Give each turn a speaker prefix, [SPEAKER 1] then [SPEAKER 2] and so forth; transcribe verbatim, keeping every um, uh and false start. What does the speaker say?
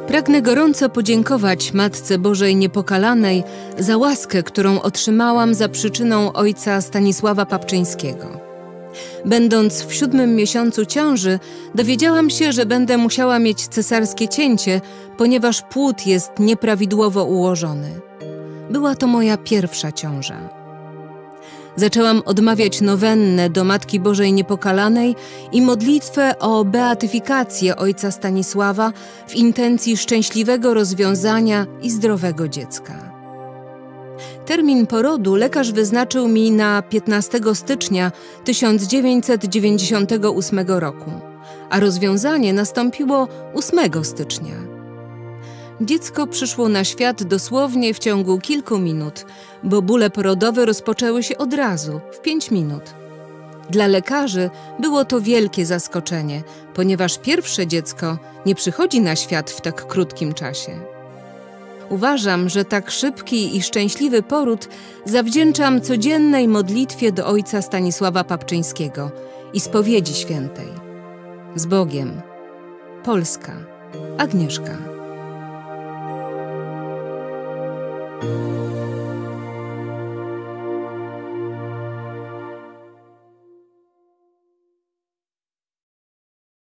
[SPEAKER 1] Pragnę gorąco podziękować Matce Bożej Niepokalanej za łaskę, którą otrzymałam za przyczyną ojca Stanisława Papczyńskiego. Będąc w siódmym miesiącu ciąży, dowiedziałam się, że będę musiała mieć cesarskie cięcie, ponieważ płód jest nieprawidłowo ułożony. Była to moja pierwsza ciąża. Zaczęłam odmawiać nowennę do Matki Bożej Niepokalanej i modlitwę o beatyfikację ojca Stanisława w intencji szczęśliwego rozwiązania i zdrowego dziecka. Termin porodu lekarz wyznaczył mi na piętnastego stycznia tysiąc dziewięćset dziewięćdziesiątego ósmego roku, a rozwiązanie nastąpiło ósmego stycznia. Dziecko przyszło na świat dosłownie w ciągu kilku minut, bo bóle porodowe rozpoczęły się od razu, w pięć minut. Dla lekarzy było to wielkie zaskoczenie, ponieważ pierwsze dziecko nie przychodzi na świat w tak krótkim czasie. Uważam, że tak szybki i szczęśliwy poród zawdzięczam codziennej modlitwie do ojca Stanisława Papczyńskiego i spowiedzi świętej. Z Bogiem. Polska. Agnieszka.